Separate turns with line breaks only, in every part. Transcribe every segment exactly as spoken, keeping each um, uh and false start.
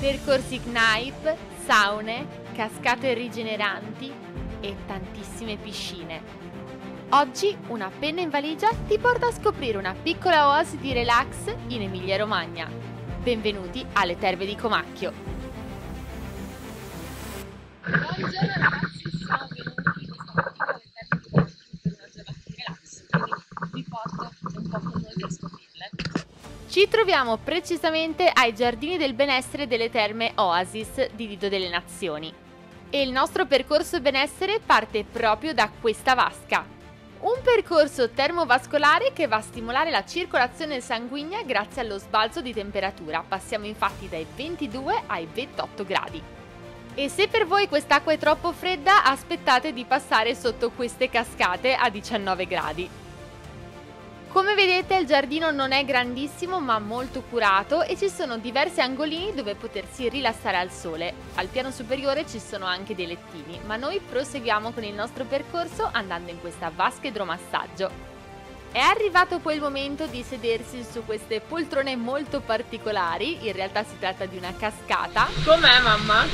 percorsi knife, saune, cascate rigeneranti e tantissime piscine. Oggi una penna in valigia ti porta a scoprire una piccola oasi di relax in Emilia-Romagna. Benvenuti alle Terme di Comacchio.
Buongiorno ragazzi, siamo venuti questa mattina alle Terme di Comacchio per una giornata di relax, quindi vi porto un po' con noi per scoprirle.
Ci troviamo precisamente ai Giardini del Benessere delle Terme Oasis di Lido delle Nazioni e il nostro percorso benessere parte proprio da questa vasca. Un percorso termovascolare che va a stimolare la circolazione sanguigna grazie allo sbalzo di temperatura. Passiamo infatti dai ventidue ai ventotto gradi. E se per voi quest'acqua è troppo fredda, aspettate di passare sotto queste cascate a diciannove gradi. Come vedete il giardino non è grandissimo ma molto curato e ci sono diversi angolini dove potersi rilassare al sole. Al piano superiore ci sono anche dei lettini, ma noi proseguiamo con il nostro percorso andando in questa vasca idromassaggio. È arrivato poi il momento di sedersi su queste poltrone molto particolari, in realtà si tratta di una cascata.
Com'è mamma?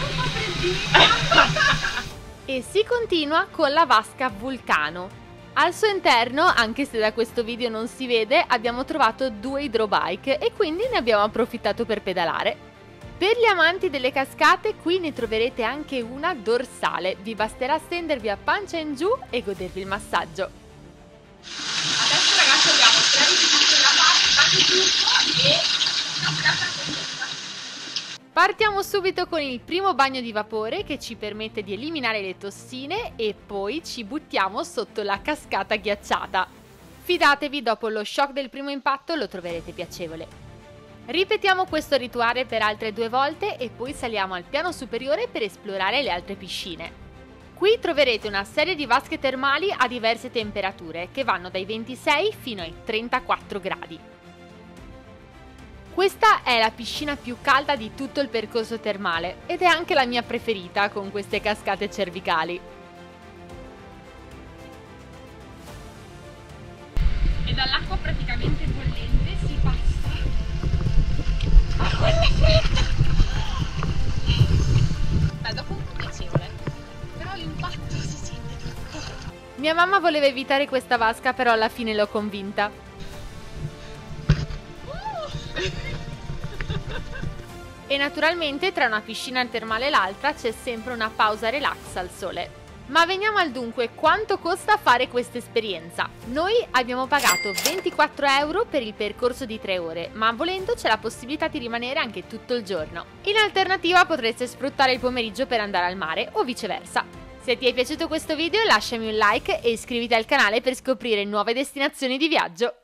E si continua con la vasca Vulcano. Al suo interno, anche se da questo video non si vede, abbiamo trovato due idrobike e quindi ne abbiamo approfittato per pedalare. Per gli amanti delle cascate qui ne troverete anche una dorsale, vi basterà stendervi a pancia in giù e godervi il massaggio.
Adesso ragazzi abbiamo tre visite della parte, il giusto e una cascata.
Partiamo subito con il primo bagno di vapore che ci permette di eliminare le tossine e poi ci buttiamo sotto la cascata ghiacciata. Fidatevi, dopo lo shock del primo impatto lo troverete piacevole. Ripetiamo questo rituale per altre due volte e poi saliamo al piano superiore per esplorare le altre piscine. Qui troverete una serie di vasche termali a diverse temperature che vanno dai ventisei fino ai trentaquattro gradi. Questa è la piscina più calda di tutto il percorso termale ed è anche la mia preferita con queste cascate cervicali.
E dall'acqua praticamente bollente si passa a quella fredda. Beh, dopo un po' piacevole, però l'impatto si sente tutto.
Mia mamma voleva evitare questa vasca, però alla fine l'ho convinta. E naturalmente tra una piscina termale e l'altra c'è sempre una pausa relax al sole. Ma veniamo al dunque, quanto costa fare questa esperienza? Noi abbiamo pagato ventiquattro euro per il percorso di tre ore, ma volendo c'è la possibilità di rimanere anche tutto il giorno. In alternativa potreste sfruttare il pomeriggio per andare al mare o viceversa. Se ti è piaciuto questo video lasciami un like e iscriviti al canale per scoprire nuove destinazioni di viaggio.